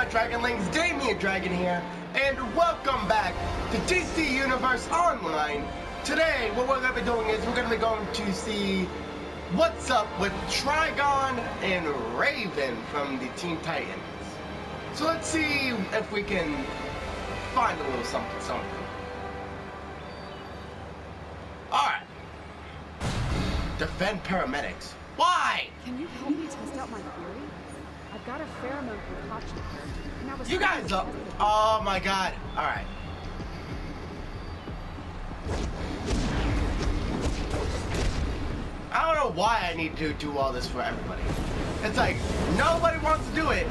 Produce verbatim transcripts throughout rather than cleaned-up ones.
my Dragonlings, Damien Dragon here, and welcome back to D C Universe Online. Today, what we're going to be doing is we're going to be going to see what's up with Trigon and Raven from the Teen Titans. So let's see if we can find a little something, something. Alright. Defend paramedics. Why? Can you help me test out my theory? I've got a pheromone concoction here. You guys up. Oh my god. Alright. I don't know why I need to do all this for everybody. It's like, nobody wants to do it.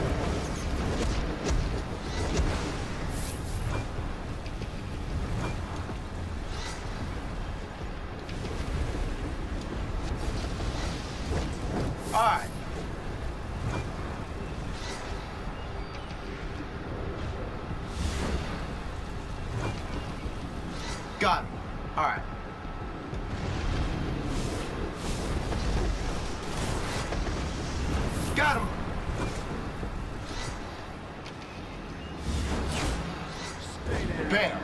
Alright. Got him. Alright. Got him. Bam.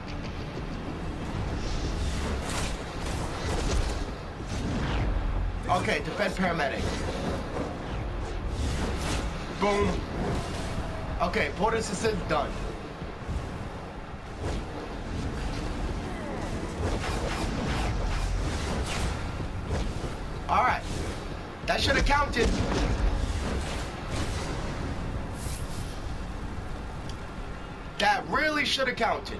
Okay, defend paramedic. Boom. Okay, Porter's assist done. Alright. That should have counted. That really should have counted.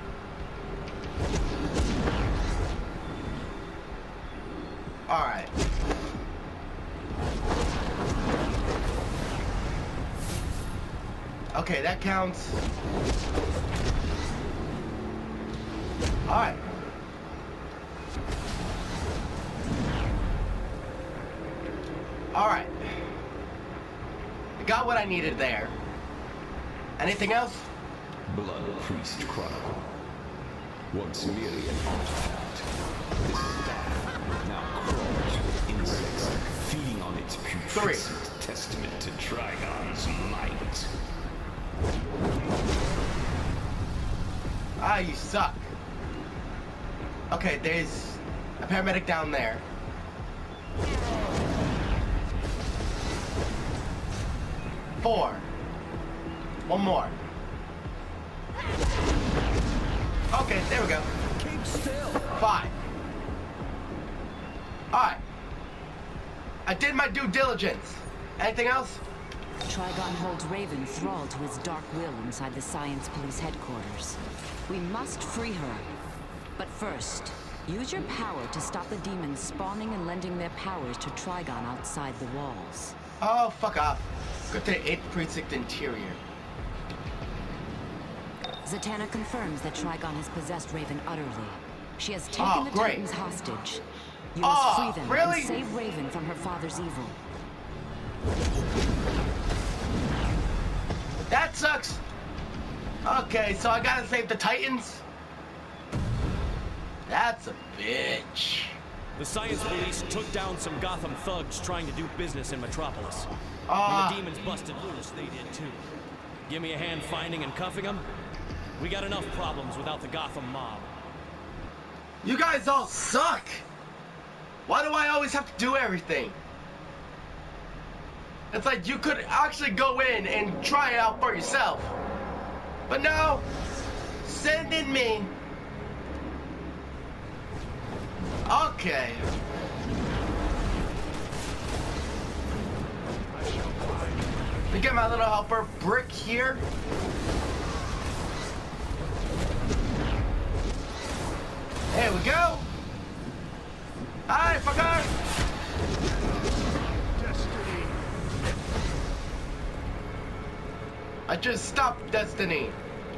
Alright. Okay, that counts. Alright. Alright. I got what I needed there. Anything else? Blood Priest Chronicle. Once merely an artifact, this staff now crawls with insects, feeding on its putrescent testament to Trigon's might. Ah, you suck. Okay, there's a paramedic down there. Four. One more. Okay, there we go. Keep still. Five. Alright. I did my due diligence. Anything else? Trigon holds Raven thralled to his dark will inside the Science Police headquarters. We must free her. But first, use your power to stop the demons spawning and lending their powers to Trigon outside the walls. Oh, fuck off. Go to the eighth Precinct interior. Zatanna confirms that Trigon has possessed Raven utterly. She has taken Oh, the great. Titans hostage. You Oh, must free them really? and save Raven from her father's evil. That sucks. Okay, so I gotta save the Titans? That's a bitch. The Science Police took down some Gotham thugs trying to do business in Metropolis. Ah. When the demons busted loose, they did too. Give me a hand finding and cuffing them? We got enough problems without the Gotham mob. You guys all suck. Why do I always have to do everything? It's like you could actually go in and try it out for yourself. But no, send in me. Okay. Let me get my little helper Brick here. There we go. Hi, fucker. Destiny. I just stopped Destiny.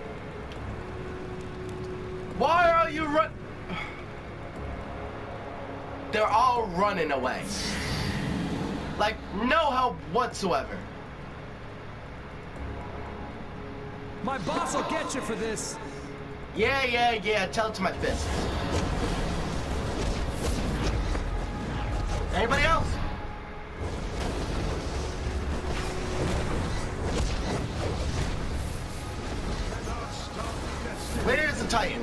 Why are you run? They're all running away. Like, no help whatsoever. My boss will get you for this. Yeah, yeah, yeah. Tell it to my fist. Anybody else? Where's the Titans?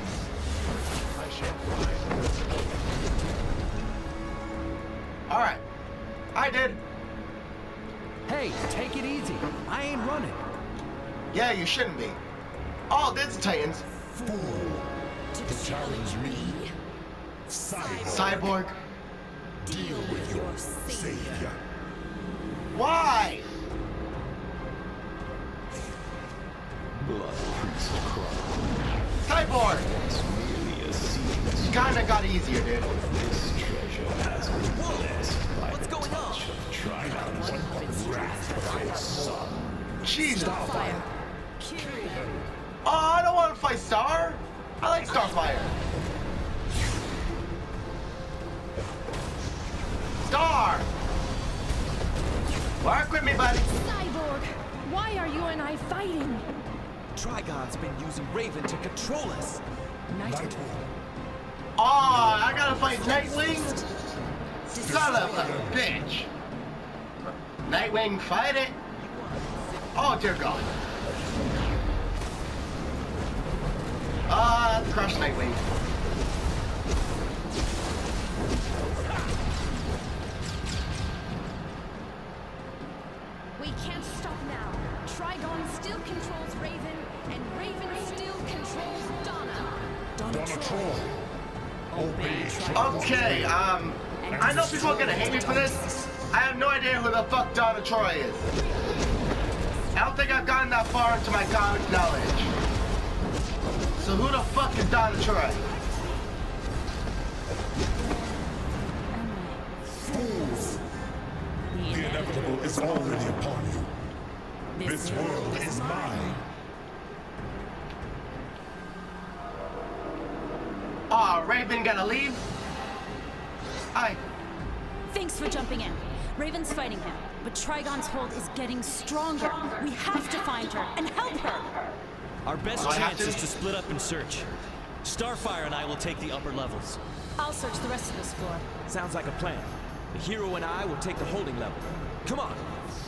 Alright. I did. Hey, take it easy. I ain't running. Yeah, you shouldn't be. Oh, there's the Titans. To challenge me, Cyborg. deal with your savior. Why? Blood Priest Chronicle. Cyborg! It's merely a secret. Kinda got easier, dude. This treasure has been blessed by What's the going on? touch of Trigon's wrath of his son. Jesus. Fire. Oh, I don't want to fight Star. I like Starfire. Star! Work with me, buddy. Cyborg! Why are you and I fighting? Trigon's been using Raven to control us. Nightwing. Oh, I gotta fight Nightwing? Son of a bitch. Nightwing, fight it. Oh, dear God. Ah, uh, crush Nightwing. We can't stop now. Trigon still controls Raven, and Raven still controls Donna. Donna Troy. Obey Okay, um, I know people are gonna hate me for this. I have no idea who the fuck Donna Troy is. I don't think I've gotten that far into my comic knowledge. So who the fuck is Donna Troy? Fools. The inevitable is already upon you. This world is mine. Aw, oh, Raven gotta leave? Hi. Thanks for jumping in. Raven's fighting him, but Trigon's hold is getting stronger. We have to find her and help her. Our best Do I have chance to? is to split up and search. Starfire and I will take the upper levels. I'll search the rest of this floor. Sounds like a plan. The hero and I will take the holding level. Come on.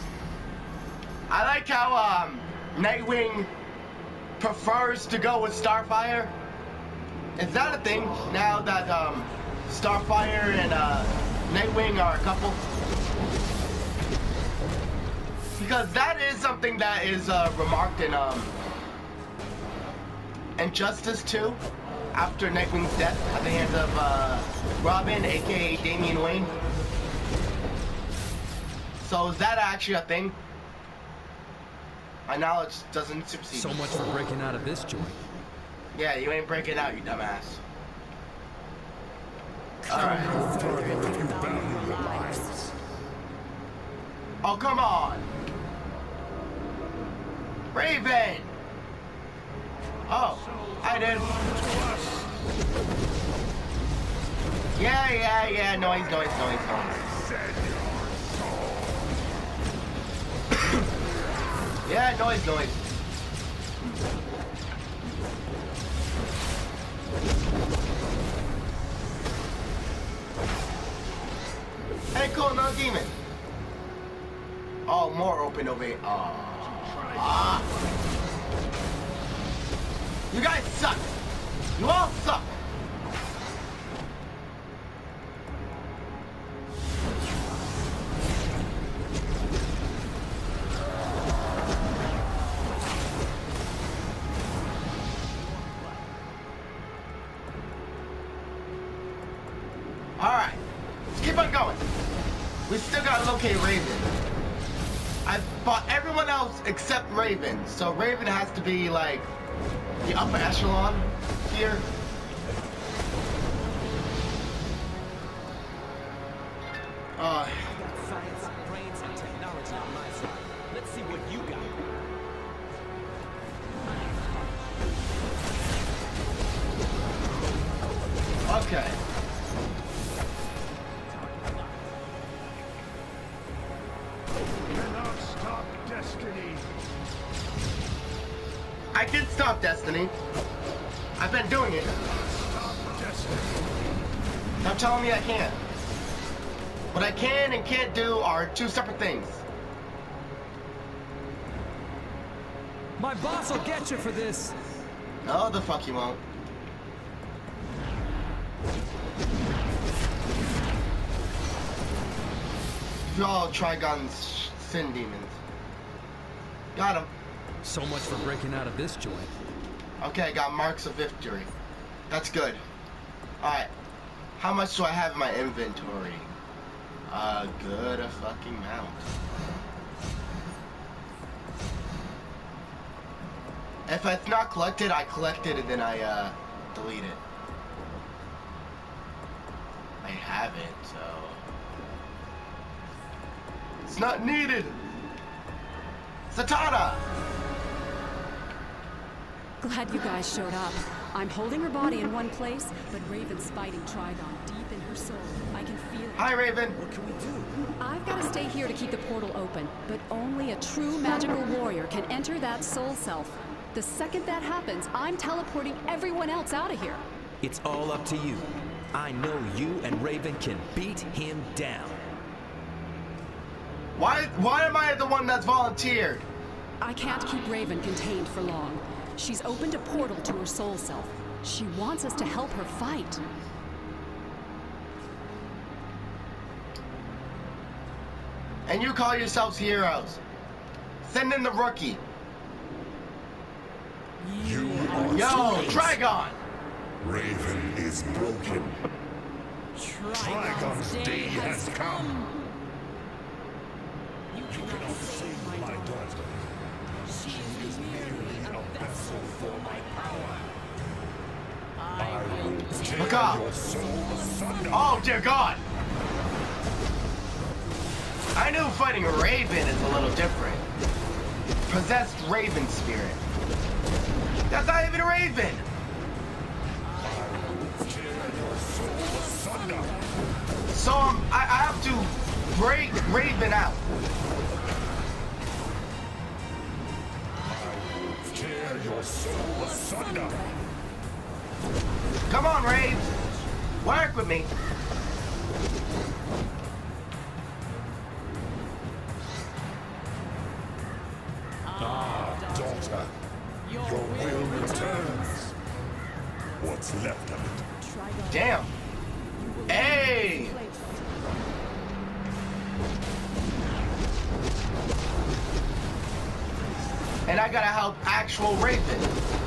I like how, um, Nightwing prefers to go with Starfire. Is that a thing now that, um, Starfire and, uh, Nightwing are a couple? Because that is something that is, uh, remarked in, um, Injustice two, after Nightwing's death at the hands of, uh, Robin, aka Damian Wayne. So is that actually a thing? My knowledge doesn't supersede. So much for breaking out of this joint. Yeah, you ain't breaking out, you dumbass. Alright. Further if you value your lives. Oh, come on! Raven! Oh, I did. Yeah, yeah, yeah, noise, noise, noise, noise. Yeah, noise, noise. Hey, cool, no demon. Oh, more open over here. Oh. Ah. You guys suck. You all suck. Alright, let's keep on going. We still gotta locate Raven. I fought everyone else except Raven, so Raven has to be like the upper echelon here. Uh, Science, brains, and technology on my side. Let's see what you got. okay. Cannot stop destiny. I can stop Destiny. I've been doing it. Stop destiny. Don't tell me I can't. What I can and can't do are two separate things. My boss will get you for this. No, the fuck you won't. Oh, Trigon's sin demons. Got him. So much for breaking out of this joint. Okay, got marks of victory. That's good. Alright. How much do I have in my inventory? A good fucking amount. If it's not collected, I collect it and then I uh, delete it. I have it, so... It's not needed! Zatanna! Glad you guys showed up. I'm holding her body in one place, but Raven's fighting Trigon deep in her soul. I can feel it. Hi, Raven! What can we do? I've got to stay here to keep the portal open, but only a true magical warrior can enter that soul self. The second that happens, I'm teleporting everyone else out of here. It's all up to you. I know you and Raven can beat him down. Why, why am I the one that's volunteered? I can't keep Raven contained for long. She's opened a portal to her soul self. She wants us to help her fight. And you call yourselves heroes. Send in the rookie. You are Yo, too late. Trigon! Raven is broken. Trigon's Trigon's day has come. You cannot save my daughter. She is merely a vessel for my power. I will tear Look up. your soul asunder. Oh, dear God! I knew fighting Raven is a little different. Possessed Raven spirit. That's not even Raven! So um, I, I have to break Raven out. Tear your soul asunder. Come on, Rave. Work with me. Ah, daughter. Your will returns. What's left of it? Damn. Hey! And I gotta help actual Raven.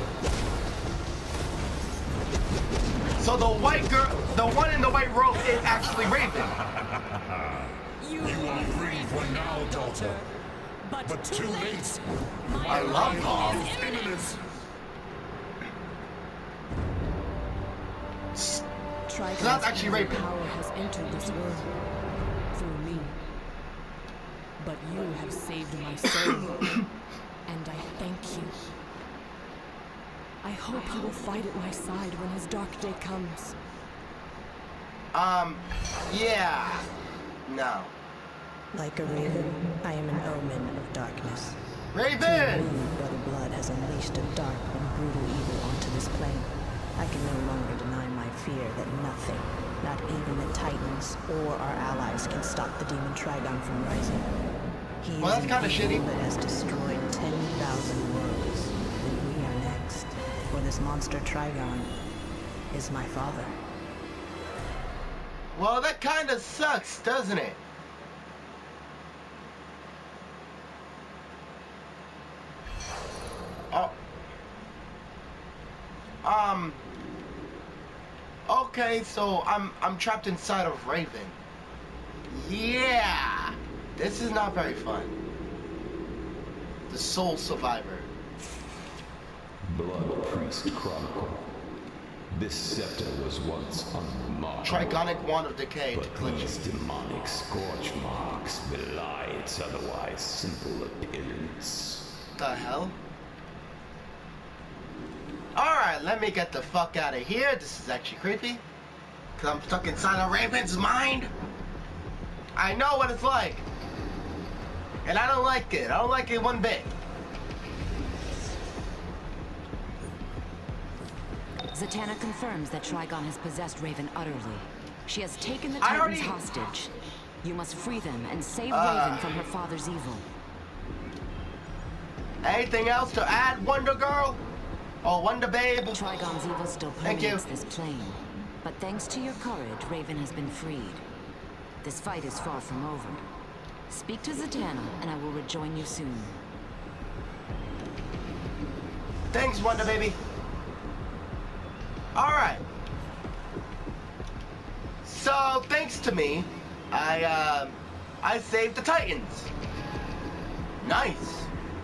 So the white girl, the one in the white robe is actually Raven. You are free for now, daughter. But, But too late. I love Paul. Is imminent. Trigon's that's actually evil Raven. power has entered this world through me. But you have saved my soul, and I thank you. I hope you will fight at my side when his dark day comes. Um, yeah. No. Like a raven, I am an omen of darkness. Raven! Brother Blood has unleashed a dark and brutal evil onto this plane. I can no longer deny my fear that nothing, not even the Titans or our allies, can stop the demon Trigon from rising. He Well, that's is kinda an evil shitty. that has destroyed ten thousand worlds, and we are next. For this monster Trigon is my father. Well, that kind of sucks, doesn't it? Oh. Um. Okay, so I'm I'm trapped inside of Raven. Yeah. This is not very fun. The Soul Survivor. Blood Priest Chronicle. This scepter was once unmarked. Trigonic Wand of Decay. But these demonic scorch marks belie its otherwise simple appearance. The hell? Alright, let me get the fuck out of here. This is actually creepy. Cause I'm stuck inside of Raven's mind. I know what it's like. And I don't like it. I don't like it one bit. Zatanna confirms that Trigon has possessed Raven utterly. She has taken the I Titans already- hostage. You must free them and save Uh. Raven from her father's evil. Anything else to add, Wonder Girl? Oh, Wonder Babe. Trigon's evil still Thank you. permeates this plane. But thanks to your courage, Raven has been freed. This fight is far from over. Speak to Zatanna, and I will rejoin you soon. Thanks, Wonder Baby. Alright. So, thanks to me, I, uh, I saved the Titans. Nice.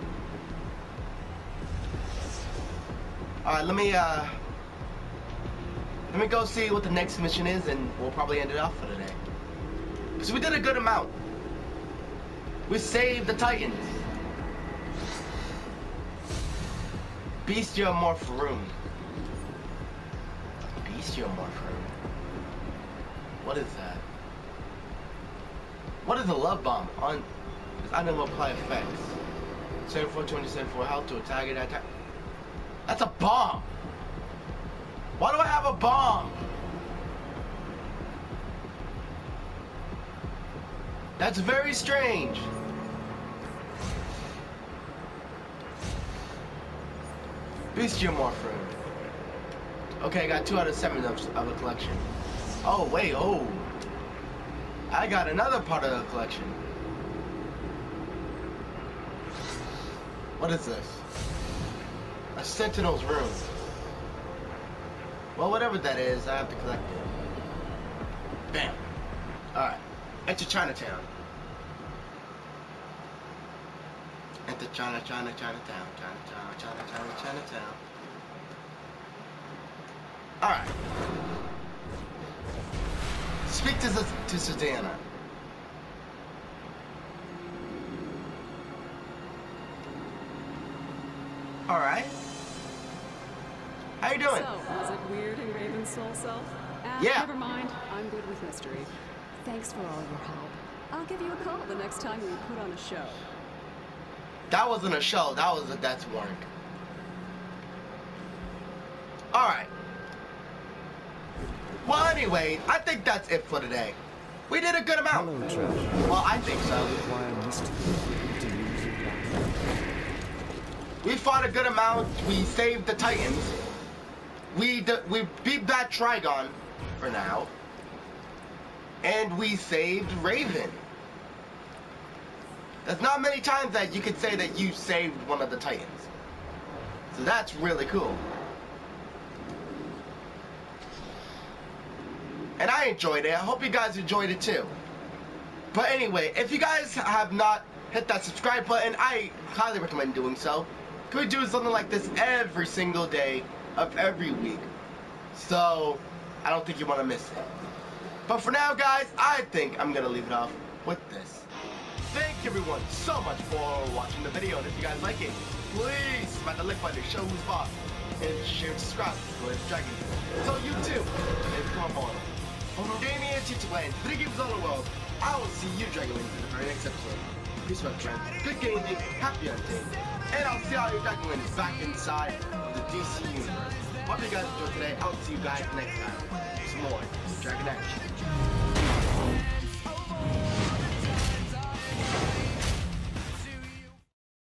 Alright, let me, uh... let me go see what the next mission is, and we'll probably end it off for today. Because we did a good amount. We saved the Titans. Bestiomorph room. Bestiomorph room. What is that? What is a love bomb? On I never apply effects. seventy-four twenty, seventy-four health to a target attack. That's a bomb. Why do I have a bomb? That's very strange. Bestiomorph room. Okay, I got two out of seven of, of the collection. Oh, wait, oh. I got another part of the collection. What is this? A Sentinel's room. Well, whatever that is, I have to collect it. Bam. Alright. Enter Chinatown. Enter China, China, Chinatown, Chinatown, Chinatown, Chinatown. Alright. Speak to, to Zatanna. Alright. How you doing? So, was it weird in Raven's soul self? Ah, yeah. Never mind. I'm good with mystery. Thanks for all your help. I'll give you a call the next time we put on a show. That wasn't a show. That was a death warrant. Alright. Well, anyway, I think that's it for today. We did a good amount. Hello, Trevor. Well, I think so. Why I missed We fought a good amount. We saved the Titans. We d we beat that Trigon for now. And we saved Raven. There's not many times that you could say that you saved one of the Titans. So that's really cool. And I enjoyed it. I hope you guys enjoyed it too. But anyway, if you guys have not hit that subscribe button, I highly recommend doing so. Could do something like this every single day of every week. So, I don't think you want to miss it. But for now, guys, I think I'm going to leave it off with this. Thank you everyone so much for watching the video. And if you guys like it, please smash the like button, show who's boss, and share and subscribe to Let's Dragon. So you too, and come on. From Damian Chichland, three games all the world, I will see you, Dragonlings, in the very next episode. Peace, my friends. Good gaming, happy hunting, and I'll see all you Dragonlings back inside the D C universe. Hope you guys enjoyed today. I'll see you guys next time. Some more Dragon Action.